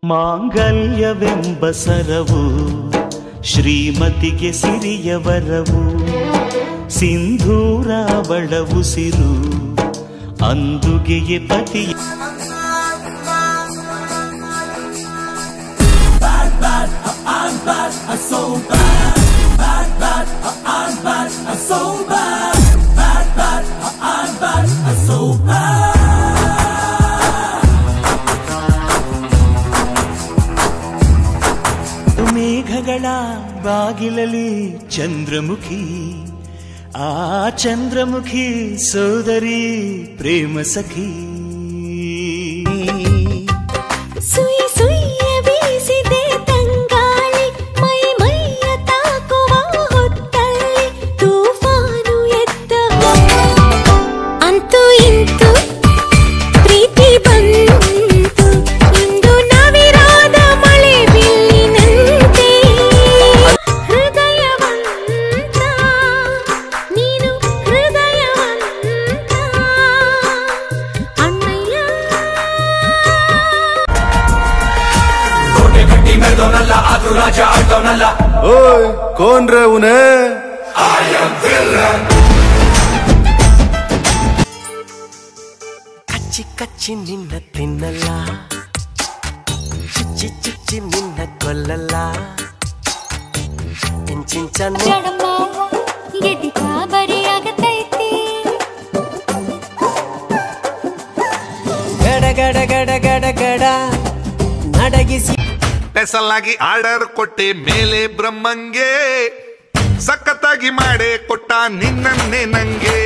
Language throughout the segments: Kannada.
ಮಾಂಗಲ್ಯವೆಂಬ ಸರವು ಶ್ರೀಮತಿಗೆ ಸಿರಿಯ ವರವು, ಸಿಂಧೂರ ಅವಳ ಉಸಿರು ಅಂದುಗೆಯೇ ಪತಿ. ಮೇಘಗಳ ಬಾಗಿಲಲ್ಲಿ ಚಂದ್ರಮುಖಿ, ಆ ಚಂದ್ರಮುಖಿ ಸೋದರಿ ಪ್ರೇಮ ಸಖಿ. ಸುಯಿ ಸುಯ್ಯ ಬೀಸಿದೆ ತಂಗಾಳಿ, ಮೈ ಮೈಯ ತಾಕುವ ಹೊತ್ತಲ್ಲಿ ತೂಫಾನು ಎದ್ದ. ಅಂತೂ ಇಂತು ಪ್ರೀತಿ ಬಂತು, ಇಂದು ನವಿರಾದ ಮಳೆ ಬಿಲ್ಲಿನಂತೆ. ಹೃದಯವಂತ ನೀನು, ಹೃದಯವಂತ ಅಣ್ಣಯ್ಯ. ಆದ್ರೂ ರಾಜ ಆಡ್ತವನಲ್ಲ. ಓಯ್ ಕೌನ್ ರೇ ಉನೇ? I am villain. ಕಚ್ಚಿ ಕಚ್ಚಿ ನಿನ್ನ ತಿನ್ನಲ್ಲ, ಚುಚ್ಚಿ ಚುಚ್ಚಿ ನಿನ್ನ ಕೊಲ್ಲಲ್ಲ. ಇಂಚಿಂಚನ್ನು ಜಡಮಾವ ಎದಿಕ ಬರಿಯಾಗತೈತಿ, ಗಡ ಗಡ ಗಡ ಗಡ ಗಡ ನಡಗಿಸಿ. ಸ್ಪೆಷಲ್ ಆರ್ಡರ್ ಕೊಟ್ಟೆ ಮೇಲೆ ಬ್ರಹ್ಮಂಗೆ, ಸಖತ್ತಾಗಿ ಮಾಡೇ ಕೊಟ್ಟ ನಿನ್ನನ್ನೇ ನಂಗೆ.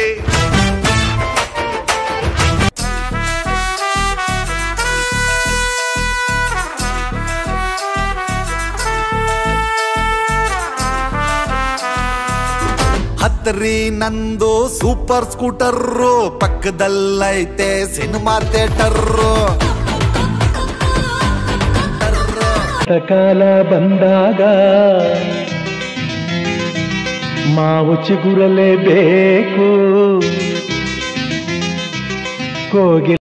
ಹತ್ತರಿ ನಂದು ಸೂಪರ್ ಸ್ಕೂಟರ್ರು, ಪಕ್ಕದಲ್ಲೈತೆ ಸಿನಿಮಾ ಥಿಯೇಟರ್ರು. ಕಾಲ ಬಂದಾಗ ಮಾವು ಚಿಗುರಲೇಬೇಕು, ಕೋಗಿಲೆ